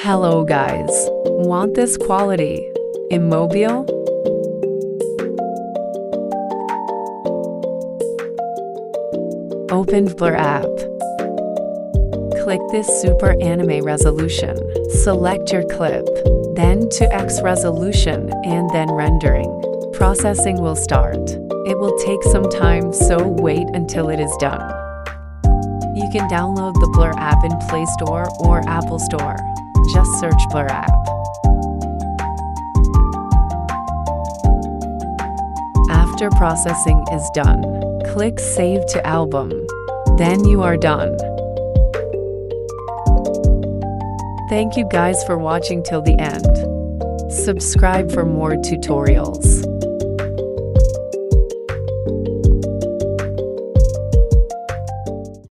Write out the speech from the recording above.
Hello guys, want this quality in mobile? Open Blurrr app. Click this super anime resolution. Select your clip, then 2x resolution and then rendering. Processing will start. It will take some time, so wait until it is done. You can download the Blurrr app in Play Store or Apple Store. Just search Blurrr app. After processing is done, click Save to Album. Then you are done. Thank you guys for watching till the end. Subscribe for more tutorials.